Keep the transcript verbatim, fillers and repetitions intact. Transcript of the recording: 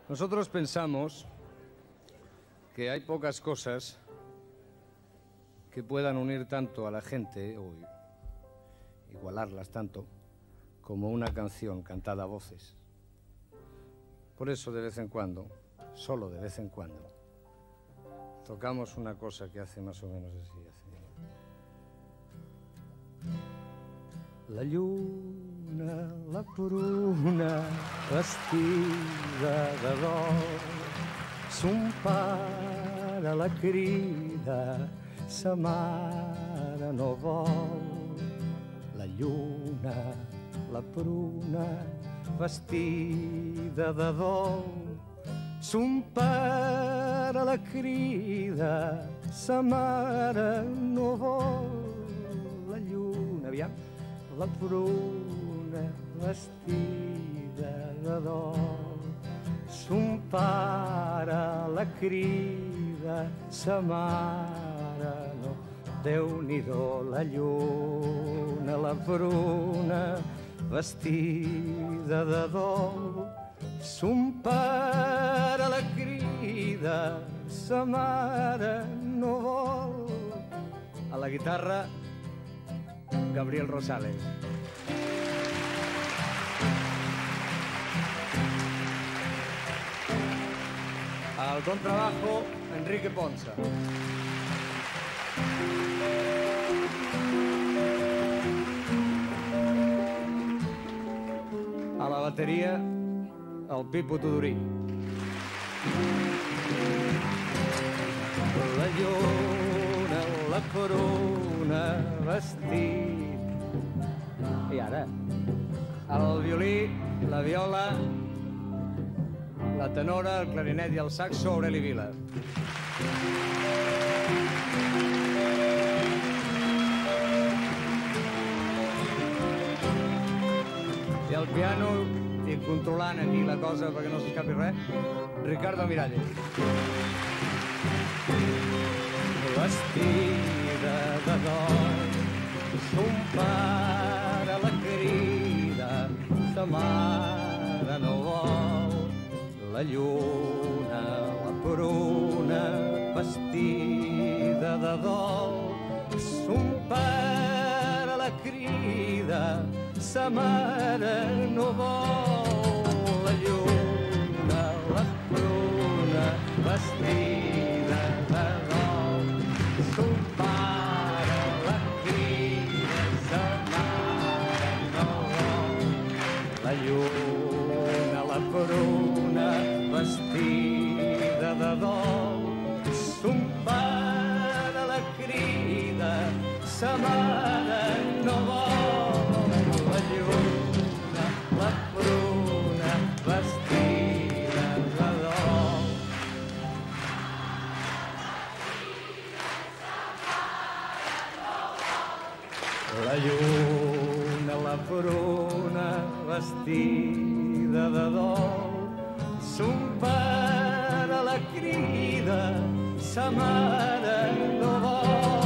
Nosotros pensamos que hay pocas cosas que puedan unir tanto a la gente o igualarlas tanto como una canción cantada a voces. Por eso de vez en cuando, solo de vez en cuando, tocamos una cosa que hace más o menos así. Hace... La lluna, la pruna, vestida de d'or, son pare la crida, sa mare no vol. La lluna, la pruna, vestida de dol, son pare la crida, sa mare no vol. La lluna, aviam, la pruna, vestida de dol, son pare la crida, sa mare no. Déu-n'hi-do, la lluna, la pruna, vestida de dol, son pare la crida, sa mare no vol. A la guitarra, Gabriel Rosales. Al contrabajo, Enrique Ponsa. A la bateria, el Pipo Tudorí. La lluna, la corona, vestit. I ara, el violí, la viola, la tenora, el clarinet i el saxo, Aureli Vila. I el piano, i controlant aquí la cosa perquè no s'escapi res, Ricardo Miralles. Vestida de dol, son pare la crida, sa mare no vol. La lluna, la pruna, vestida de dol, son pare la crida, sa mare no vol. La lluna, la pruna, vestida de dol, son pare la crida, sa mare no vol. La lluna, la pruna, vestida de dol, son pare la crida, sa mare no vol. La lluna, la pruna, vestida de dol. La lluna, la pruna, vestida de dol, son pare la crida, sa mare no vol.